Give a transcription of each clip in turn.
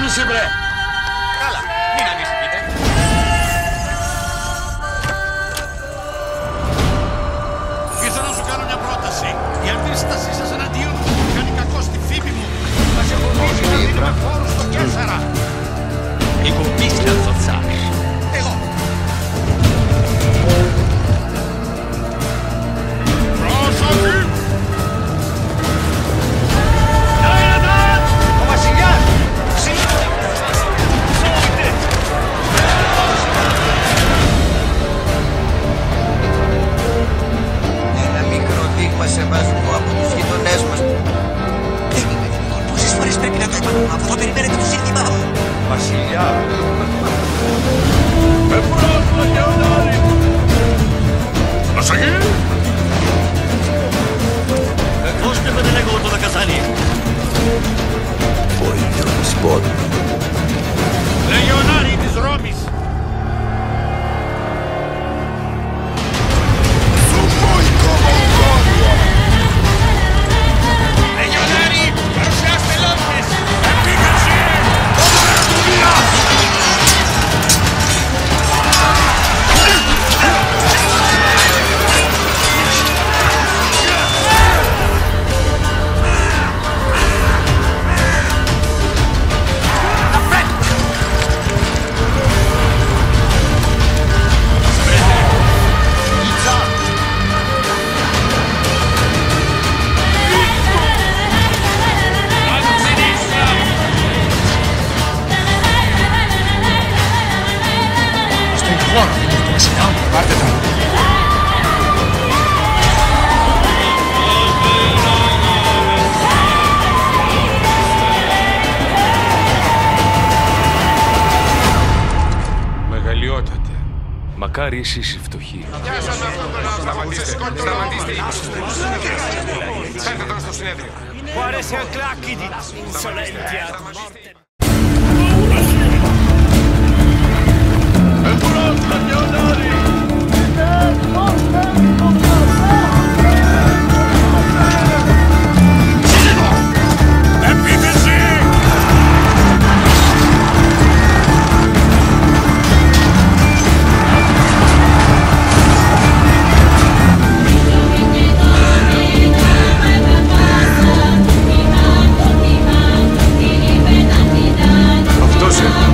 κίνηση, μπρε! Καλά, μην ανησυχείτε. Ήρθα να σου κάνω μια πρόταση. Η αντίστασή σας εναντίον μου κάνει κακό στη φήμη μου. Θα σε βοηθήσει να δίνουμε φόρους στο Κέσσαρα. Εγώ πίστευα θα. Εγώ. Πρόσοχη! Ο βασιλιάς! Ένα μικρό δείγμα σεβασμού από τους γειτονές μας. Δεν είναι δυνατόν. Πόσες φορές πρέπει να τους πανούμε, αφού θα περιμένετε το σύνθημά μου. Βασιλιά! Εμπρός, Λεγεωνάρη! Προσοχή! Δώστε με λίγο το δακασάνι. Ο ίδιος σπότ. Λεγεωνάρη της Ρώμης. Λεγεωνάρη, παρουσιάστε λόφτες. Πάρτε τα. Μεγαλειότατε. Μακάρι εσείς οι φτωχοί. Σταματήστε. Φέρτε τώρα στο συνέδριο. Quale sia clacchi di insolenti a morte. Εμπρός, Λεγεωνάρη! Επίθεση! Αυτός είναι.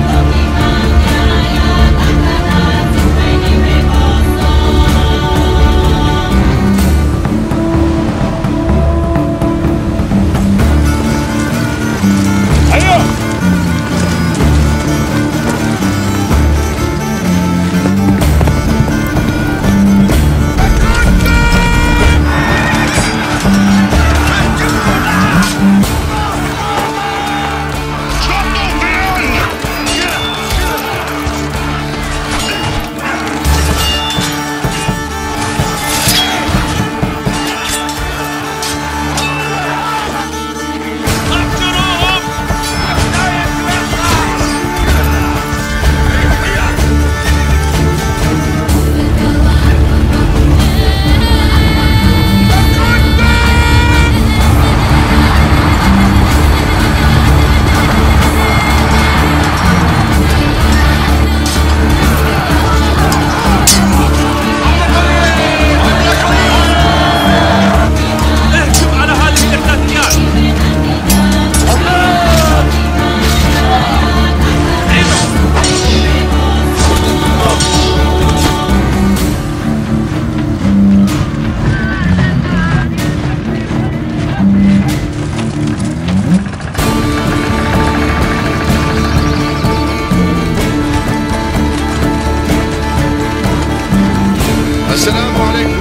Assalamu alaikum.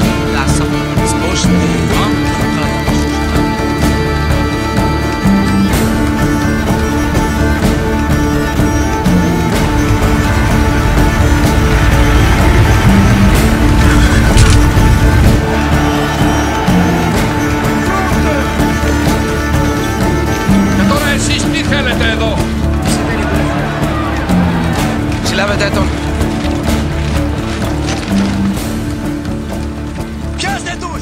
Και τώρα εσείς τι θέλετε εδώ? Συλλάβετε τον. Πιάστε τους!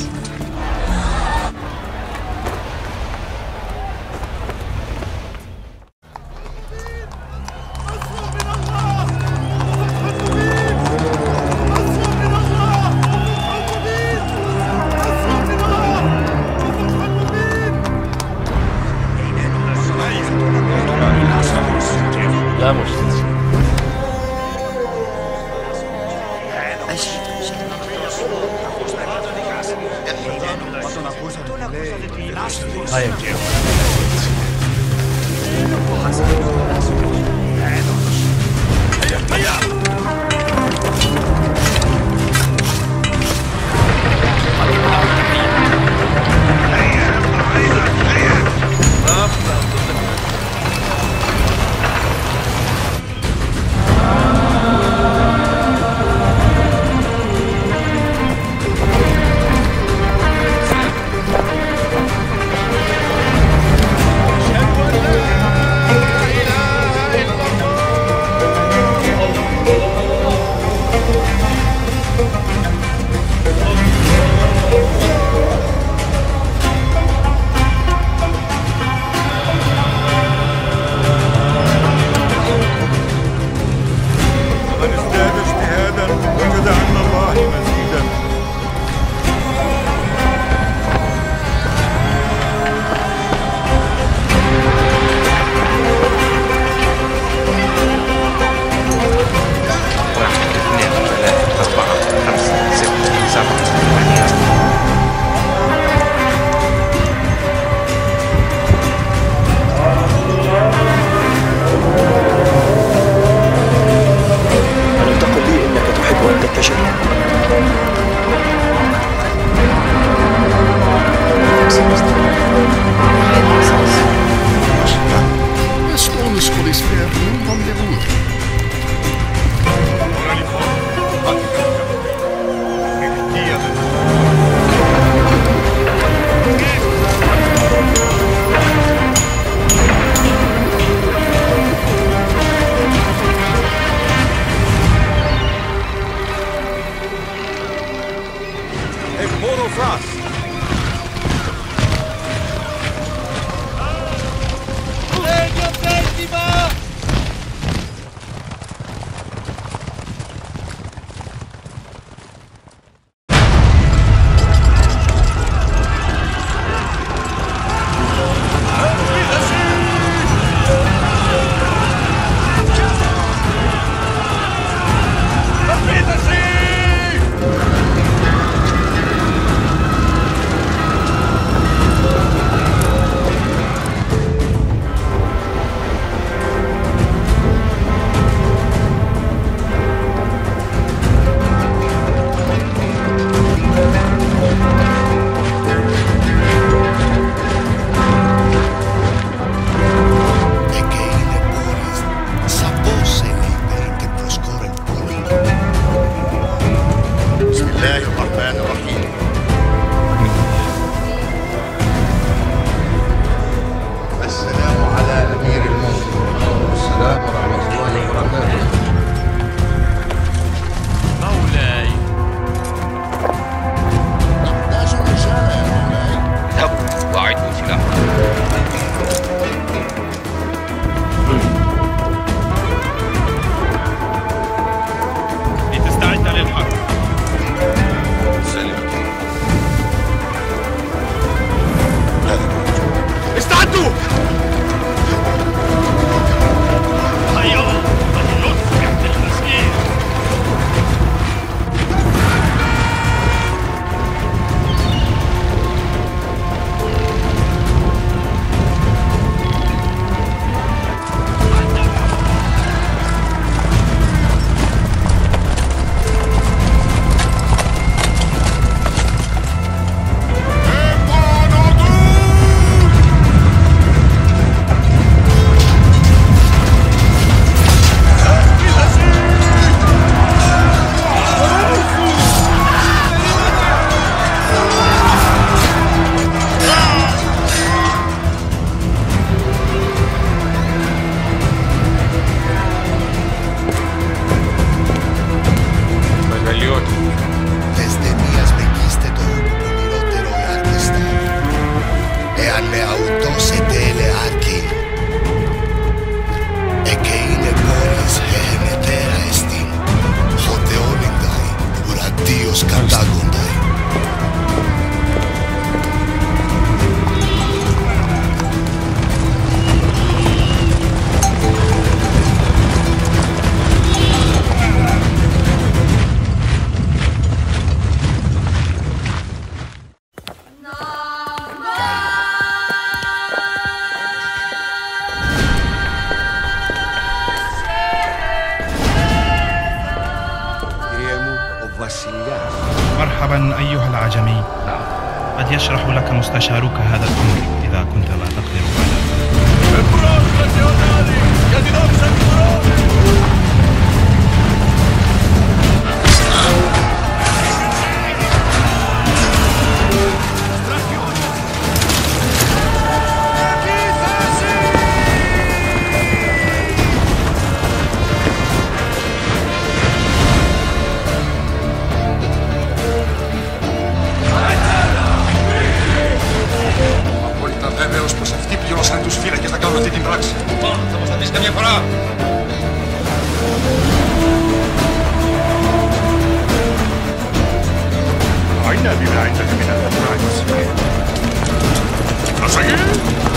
مرحبا أيها العجمي. قد يشرح لك مستشارك هذا الأمر إذا كنت لا تقدر πως αυτοί πληρώσανε τους φύλακες να κάνουν αυτή την πράξη. Θα μας τα πεις καμιά φορά. أين بما عندك من الأفراد السيئة؟ أصيل؟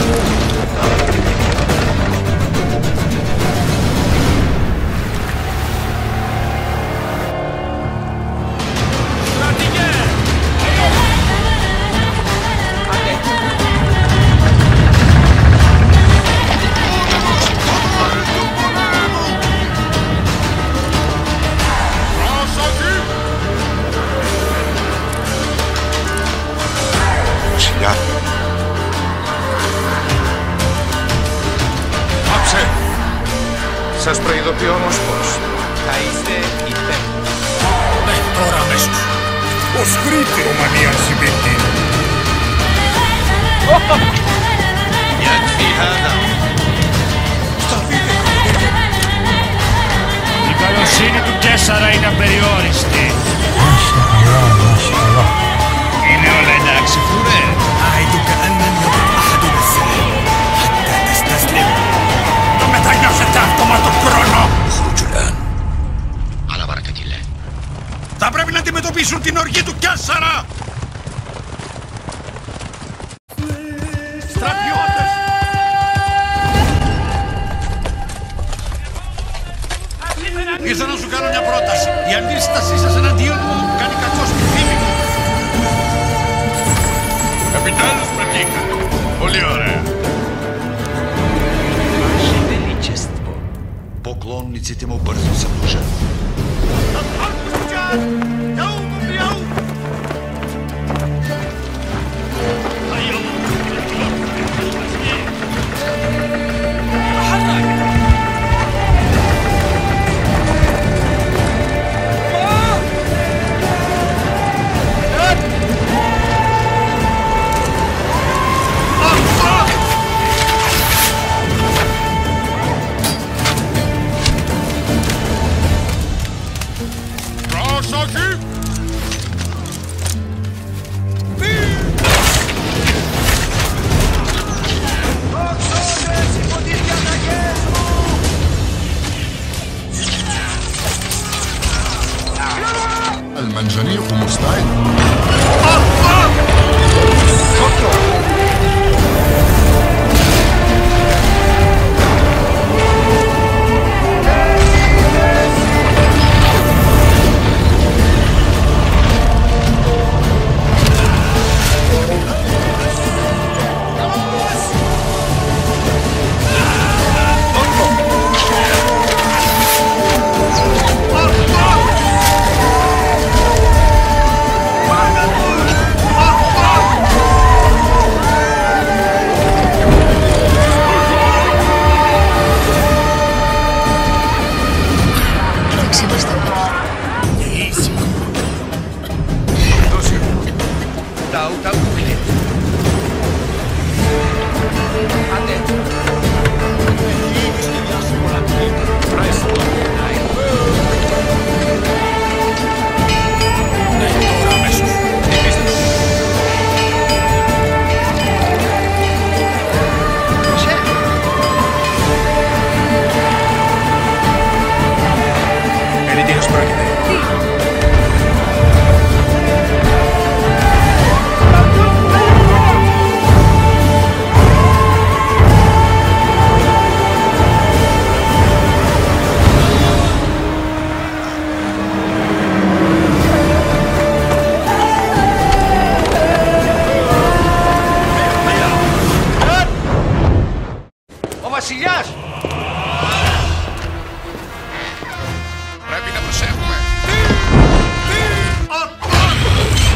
Σας προειδοποιώ όμως πως θα είστε υπέροχοι. Ναι, τώρα αμέσως. Ως χρήτη Ρωμανία συμπέκτη. Γιατί χάνα. Η καλοσύνη του Καίσαρα είναι απεριόριστη. Είναι όλα εντάξει, φουρέ. أعدك أن لن يضر أحد بالسلام حتى تستسلم. Το μετανιώσετε αυτό με τον χρόνο. اخرج الآن على بركة الله. Θα πρέπει να αντιμετωπίσουν την οργή του Καίσαρα. Στρατιώτες! Ήρθα να σου κάνω μια πρόταση. Η αντίστασή σας εναντίον μου κάνει κακό στη φήμη μου. Επιτέλους πετύχατε. Πολύ ωραία. Поклонниците му бързо се множат. المنجنيق مستعد. Βασιλιάς! Πρέπει να προσέχουμε.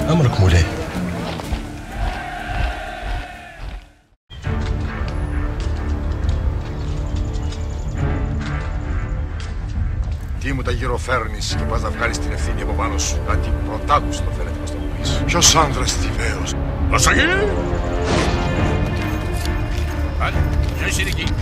أمرك مولاي. Τι μου τα γυροφέρνεις και πας να βγάλεις την ευθύνη από πάνω σου. Κάτι πρωτάκουστο φαίνεται πως το μου πεις. Ποιος άνδρας τυβαίος. Προσοχή! Πάλι, ποιος είναι εκεί.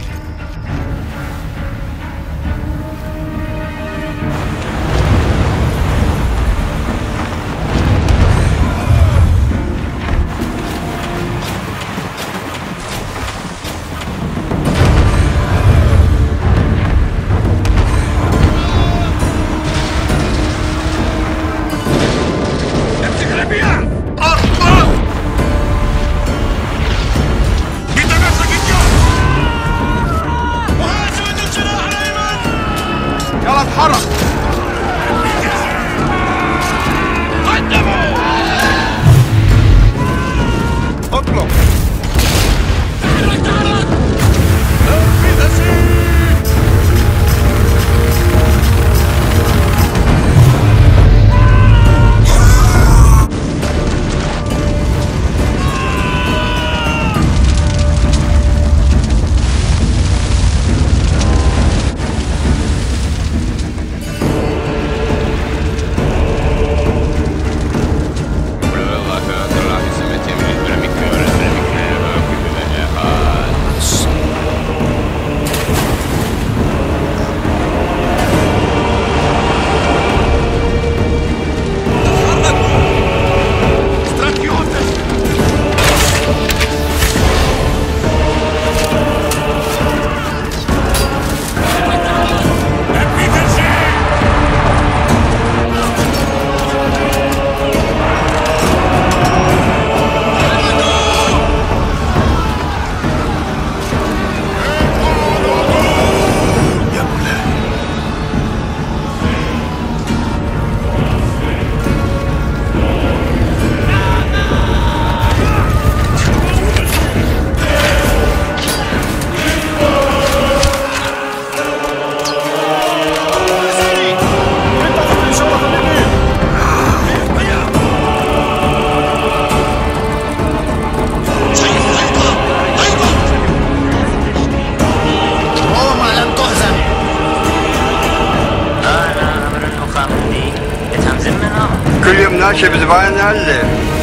كل يوم ناشف زباين هلا.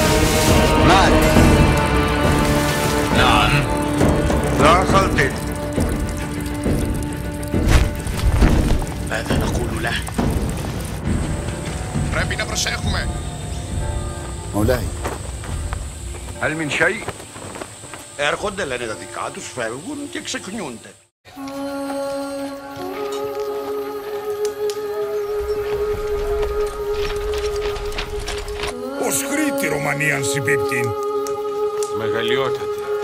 مال. نعم. لا خلطي. ماذا نقول له؟ Πρέπει να προσέχουμε. مولاي. هل من شيء؟ Έρχονται, λένε τα δικά τους, φεύγουν και ξεχνιούνται. Ως Κρήτη Ρωμανίαν συμπίπτην. Μεγαλειότατη.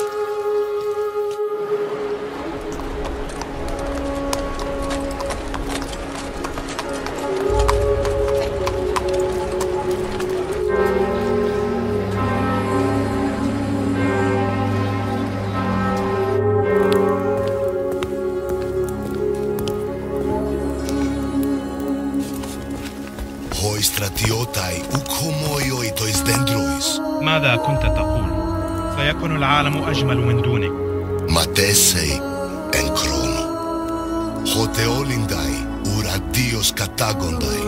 Hoi stratiotai uk homoioi tois dendrois. ماذا كنت تقول؟ سيكون العالم أجمل من دونك. Matesei en chrono. Hoteolindai uradios katagondai.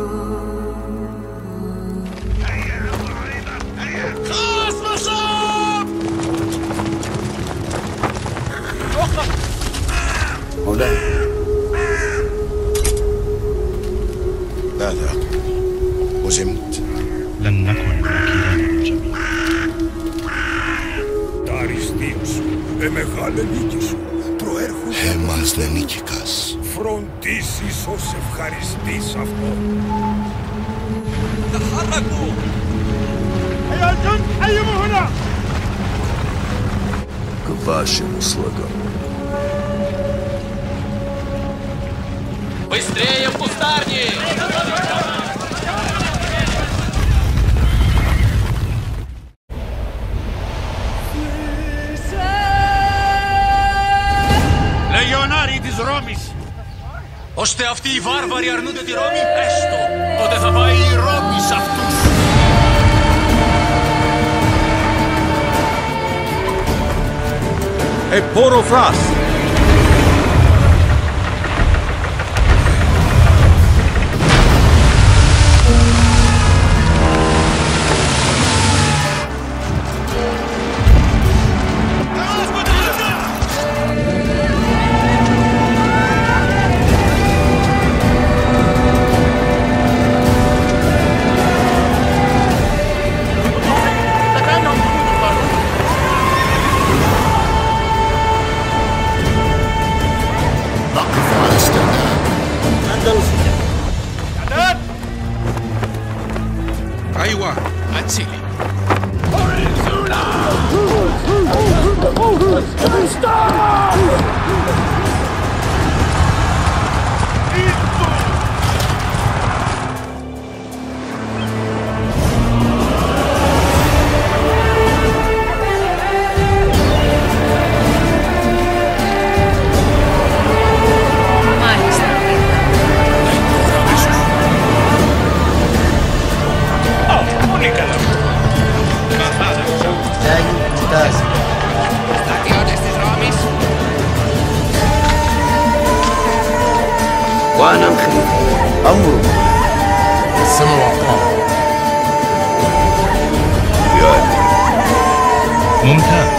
مولاي. ماذا؟ وزمت؟ لن نكن ناكلين الجميع. Τα αριστείο σου, μεγάλη νίκη σου, προέρχονται. Εμάς δεν νίκηκας. Φροντίσεις ως ευχαριστείς αυτό. تحركوا! أيها الجند حيوا هنا! К вашим услугам. Быстрее в кустарник! Λεγιονάροι της Ρώμης! Ώστε αυτοί οι βάρβαροι αρνούνται τη Ρώμη, έστω. Τότε θα πάει η Ρώμη σε αυτούς. Eporofras. أيوة أتسيلي وأنا مخيف أمره السماء والطاعة. ممتاز.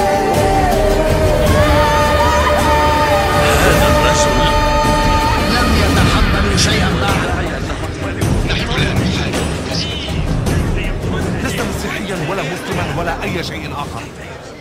هذا الرجل لم يتحملوا شيئا بعد. نحن لا نحارب. لست مسيحيا ولا مسلما ولا أي شيء آخر.